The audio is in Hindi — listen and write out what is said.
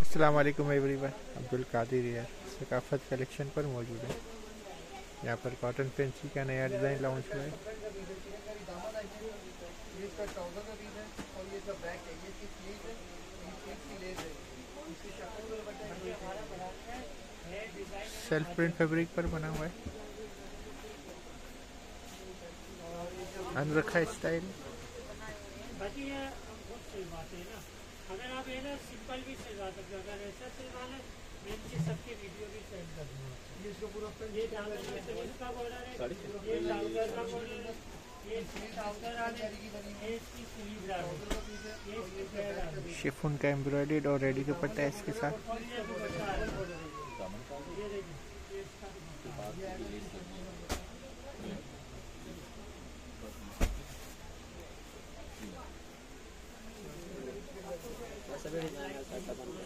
अस्सलाम वालेकुम एवरीवन। अब्दुल कादिर यार सकाफत कलेक्शन पर मौजूद है। यहाँ पर कॉटन पेंसिल का नया डिज़ाइन लॉन्च हुआ है। सेल्फ प्रिंट फैब्रिक पर बना हुआ है। अनरखा स्टाइल। बाकी ये बहुत सिलवाते हैं ना, अगर आप ये ना सिंपल भी सिलवा सकते हो, अगर ऐसा सिलवाना मैं इनकी सबकी वीडियो भी सेंड कर दूँगा। ये इसको पूरा ये डाउनर का बॉर्डर है, ये डाउनर का बॉर्डर है, ये डाउनर आ जाएगी, ये इसकी स्लीव है, ये इसकी फ्लेयर है, शिफॉन का एम्ब्रॉयडर्ड और रेडी दुपट्टा है इसके साथ। और ये दुपट्टा है, ये देखिए ये इसका दुपट्टा सभी डिजाइन